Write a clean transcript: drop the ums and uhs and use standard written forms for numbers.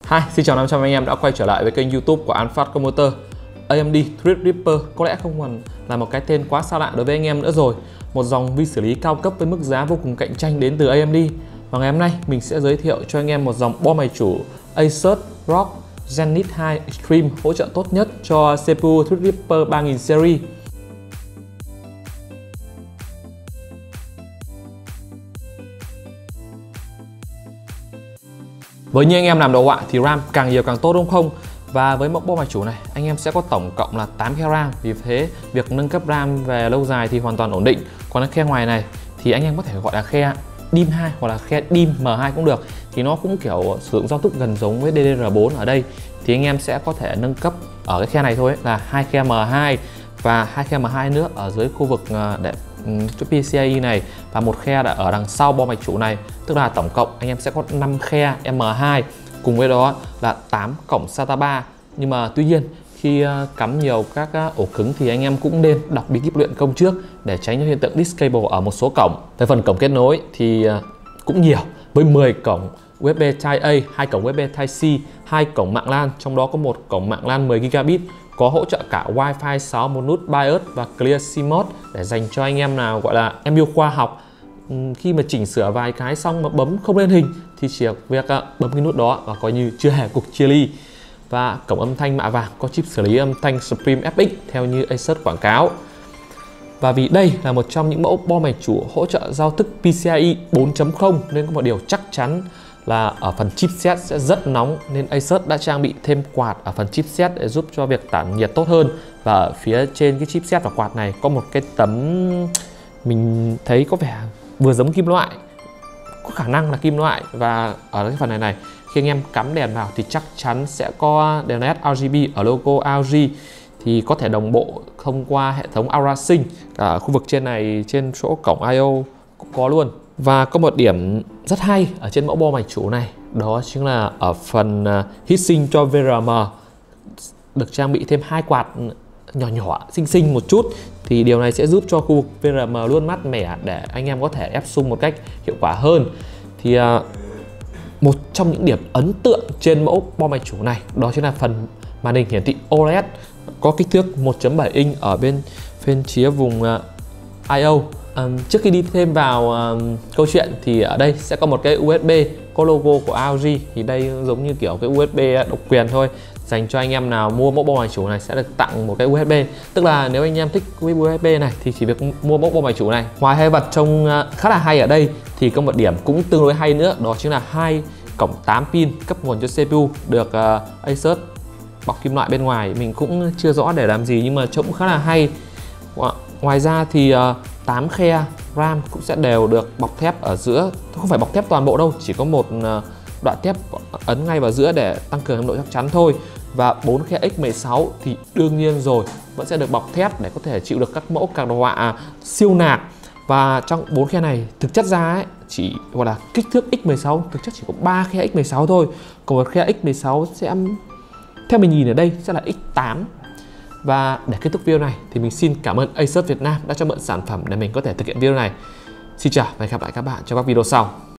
Hi, xin chào 500 anh em đã quay trở lại với kênh YouTube của An Phát Computer. AMD Threadripper có lẽ không còn là một cái tên quá xa lạ đối với anh em nữa rồi. Một dòng vi xử lý cao cấp với mức giá vô cùng cạnh tranh đến từ AMD. Và ngày hôm nay mình sẽ giới thiệu cho anh em một dòng bo máy chủ Asus ROG Zenith 2 Extreme hỗ trợ tốt nhất cho CPU Threadripper 3000 series. Với như anh em làm đồ họa thì RAM càng nhiều càng tốt đúng không? Và với mẫu bo máy chủ này anh em sẽ có tổng cộng là 8 khe RAM. Vì thế việc nâng cấp RAM về lâu dài thì hoàn toàn ổn định. Còn cái khe ngoài này thì anh em có thể gọi là khe DIMM 2 hoặc là khe DIMM M2 cũng được. Thì nó cũng kiểu sử dụng giao thức gần giống với DDR4 ở đây. Thì anh em sẽ có thể nâng cấp ở cái khe này thôi là 2 khe M2 và 2 khe M2 nữa ở dưới khu vực để cho PCIe này, và một khe đã ở đằng sau bo mạch chủ này, tức là tổng cộng anh em sẽ có 5 khe M2, cùng với đó là 8 cổng SATA 3. Nhưng mà tuy nhiên khi cắm nhiều các ổ cứng thì anh em cũng nên đọc bí kíp luyện công trước để tránh những hiện tượng disable ở một số cổng. Về phần cổng kết nối thì cũng nhiều, với 10 cổng USB Type A, 2 cổng USB Type C, 2 cổng mạng LAN, trong đó có một cổng mạng LAN 10 Gigabit, có hỗ trợ cả Wi-Fi 6 một nút BIOS và Clear SIM mode để dành cho anh em nào gọi là em yêu khoa học. Khi mà chỉnh sửa vài cái xong mà bấm không lên hình thì chỉ việc bấm cái nút đó và coi như chưa hề cục chia ly. Và cổng âm thanh mạ vàng có chip xử lý âm thanh Supreme FX theo như Asus quảng cáo. Và vì đây là một trong những mẫu bo máy chủ hỗ trợ giao thức PCIe 4.0 nên có một điều chắc chắn là ở phần chipset sẽ rất nóng, nên Asus đã trang bị thêm quạt ở phần chipset để giúp cho việc tản nhiệt tốt hơn. Và ở phía trên cái chipset và quạt này có một cái tấm mình thấy có vẻ vừa giống kim loại, có khả năng là kim loại. Và ở cái phần này khi anh em cắm đèn vào thì chắc chắn sẽ có đèn LED RGB ở logo RG, thì có thể đồng bộ thông qua hệ thống Aura Sync. Cả khu vực trên này, trên chỗ cổng I/O cũng có luôn. Và có một điểm rất hay ở trên mẫu bo máy chủ này, đó chính là ở phần heatsink cho VRM được trang bị thêm 2 quạt nhỏ xinh xinh một chút. Thì điều này sẽ giúp cho khu vực VRM luôn mát mẻ để anh em có thể ép sung một cách hiệu quả hơn. Thì một trong những điểm ấn tượng trên mẫu bo máy chủ này đó chính là phần màn hình hiển thị OLED có kích thước 1.7 inch ở bên phía vùng I/O. Trước khi đi thêm vào câu chuyện thì ở đây sẽ có một cái USB có logo của ROG. Thì đây giống như kiểu cái USB độc quyền thôi, dành cho anh em nào mua mẫu bo máy chủ này sẽ được tặng một cái USB. Tức là nếu anh em thích cái USB này thì chỉ việc mua mẫu bo máy chủ này. Ngoài hai vật trông khá là hay ở đây thì có một điểm cũng tương đối hay nữa, đó chính là 2 cổng 8 pin cấp nguồn cho CPU được Asus bọc kim loại bên ngoài. Mình cũng chưa rõ để làm gì nhưng mà trông khá là hay. Ngoài ra thì 8 khe RAM cũng sẽ đều được bọc thép ở giữa. Không phải bọc thép toàn bộ đâu, chỉ có một đoạn thép ấn ngay vào giữa để tăng cường độ chắc chắn thôi. Và 4 khe X16 thì đương nhiên rồi, vẫn sẽ được bọc thép để có thể chịu được các mẫu card đồ họa siêu nạc. Và trong 4 khe này thực chất ra ấy, chỉ gọi là kích thước X16, thực chất chỉ có 3 khe X16 thôi. Còn một khe X16 sẽ, theo mình nhìn ở đây, sẽ là X8. Và để kết thúc video này thì mình xin cảm ơn Asus Việt Nam đã cho mượn sản phẩm để mình có thể thực hiện video này. Xin chào và hẹn gặp lại các bạn trong các video sau.